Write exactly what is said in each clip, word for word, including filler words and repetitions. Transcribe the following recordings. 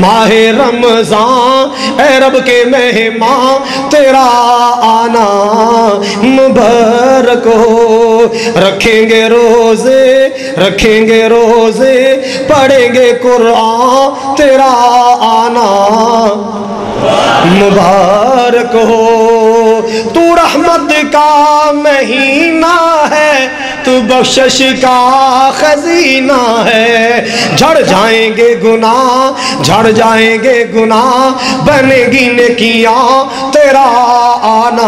ماہ رمضان اے رب کے مہمان تیرا آنا مبارک ہو. رکھیں گے روزے رکھیں گے روزے پڑھیں گے قرآن تیرا آنا مبارک ہو. تو رحمت کا مہینہ ہے تو بخشش کا خزینہ ہے. جھڑ جائیں گے گناہ جھڑ جائیں گے گناہ بنے گی نیکیاں تیرا آنا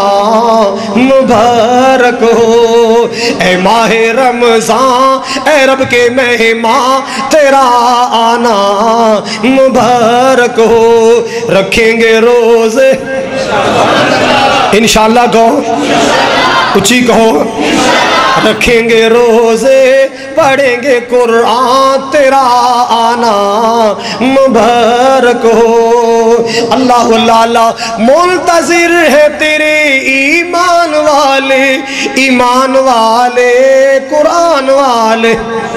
مبارک ہو. اے ماہ رمضان اے رب کے مہمان تیرا آنا مبارک ہو. رکھیں گے روزے انشاءاللہ کہو اچھی کہو. رکھیں گے روزے پڑھیں گے قرآن تیرا آنا مبارک ہو. اللہ اللہ منتظر ہے تیرے ایمان والے ایمان والے قرآن والے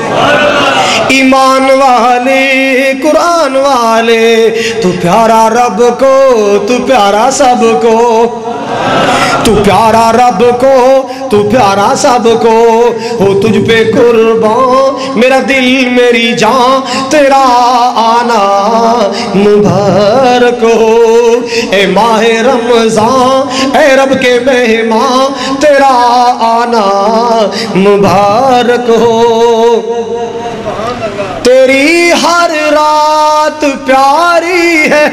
ایمان والے قرآن والے. تو پیارا رب کو تو پیارا سب کو تو پیارا رب کو تو پیارا سب کو ہو تجھ پہ قربان میرا دل میری جان تیرا آنا مبارک ہو. اے ماہ رمضان اے رب کے مہمان تیرا آنا مبارک ہو. تیری ہر رات پیاری ہے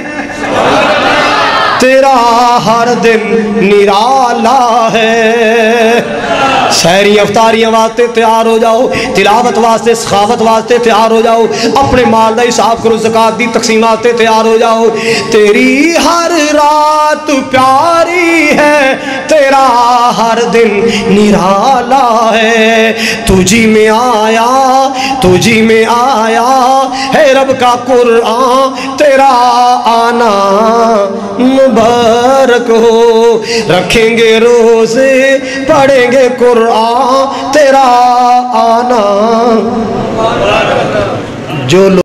تیرا ہر دن نرالا ہے. سحری افطاریاں واسطے تیار ہو جاؤ تلاوت واسطے سخاوت واسطے تیار ہو جاؤ اپنے مال دا حساب کرو زکات دی تقسیم واسطے تیار ہو جاؤ. تیری ہر رات پیاری ہے تیرا ہر دن نرالا ہے. تجھی میں آیا تجھی میں آیا ہے رب کا قرآن تیرا آنا مبارک ہو. رکھیں گے روزے پڑھیں گے قرآن تیرا آنا. جو